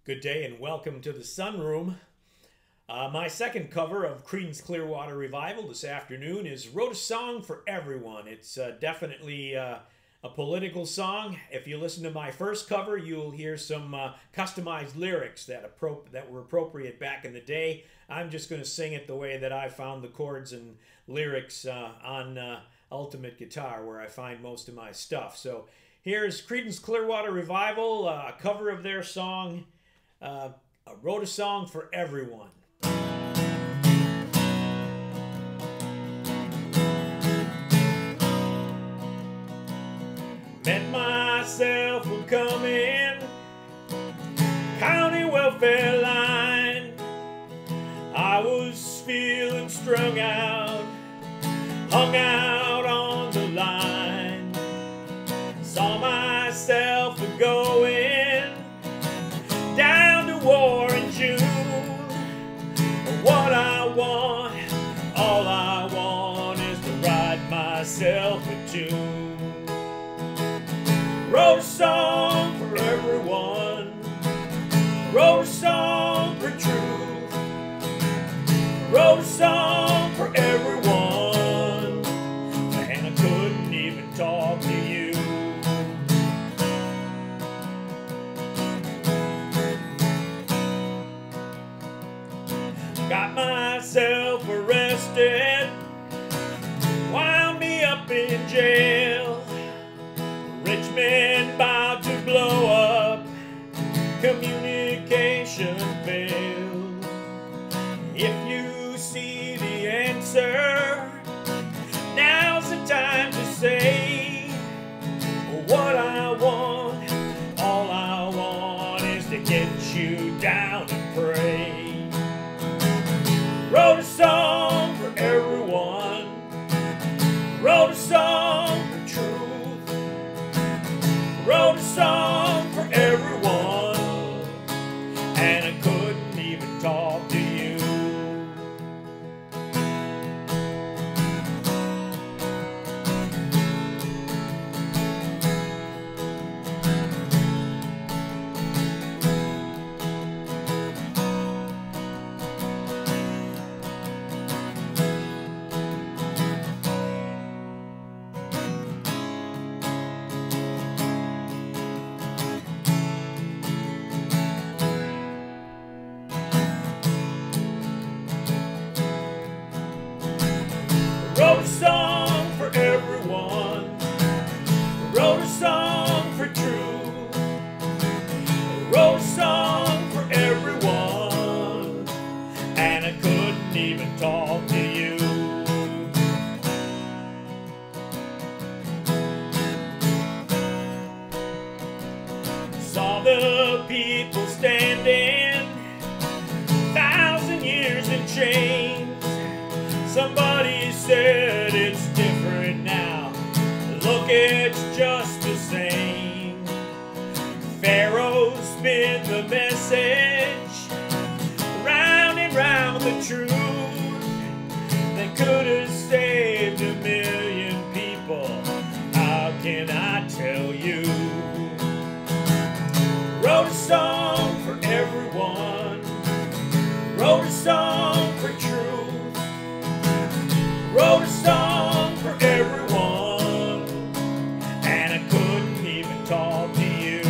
Good day and welcome to the Sunroom. My second cover of Creedence Clearwater Revival this afternoon is Wrote a Song for Everyone. It's definitely a political song. If you listen to my first cover, you'll hear some customized lyrics that were appropriate back in the day. I'm just going to sing it the way that I found the chords and lyrics on Ultimate Guitar, where I find most of my stuff. So here's Creedence Clearwater Revival, a cover of their song, I Wrote a Song for Everyone. Met myself a coming county welfare line. I was feeling strung out, hung out on the line. Saw myself a going down to war in June. What I want, all I want is to write myself a tune. Wrote a song for everyone, wrote a song for truth, wrote a song for everyone, and I couldn't even talk to you. Got myself arrested, wound me up in jail. Richmond about to blow up, communication failed. If you see the answer, now's the time to say what I want. All I want is to get you down and pray. Wrote a song for everyone, wrote a song for truth, wrote a song for everyone, and I couldn't even talk to you. Wrote a song for everyone, wrote a song for truth, wrote a song for everyone, and I couldn't even talk to you. Saw the people standing, 1,000 years in chains. Somebody said it's different now. Look, it's just the same. Pharaoh spin the message round and round the truth. They could have saved 1 million people. How can I tell you? Wrote a song for everyone, wrote a song for truth, wrote a song for everyone, and I couldn't even talk to you.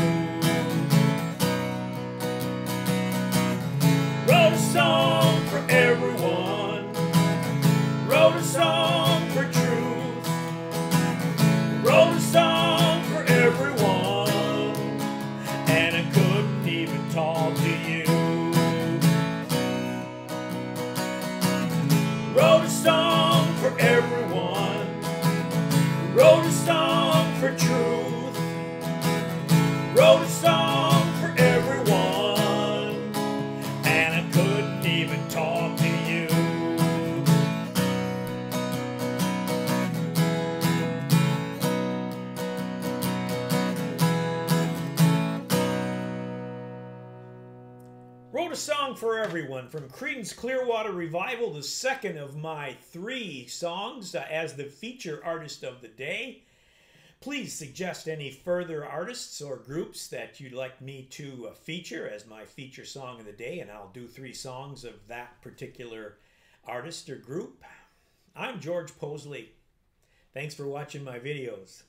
Wrote a song for everyone, wrote a song for truth, wrote a song for everyone, and I couldn't even talk to you. Wrote a song for everyone, wrote a song for truth, wrote a song for everyone, and I couldn't even talk to you. Wrote a Song for Everyone from Creedence Clearwater Revival, the second of my 3 songs as the feature artist of the day. Please suggest any further artists or groups that you'd like me to feature as my feature song of the day, and I'll do 3 songs of that particular artist or group. I'm George Possley. Thanks for watching my videos.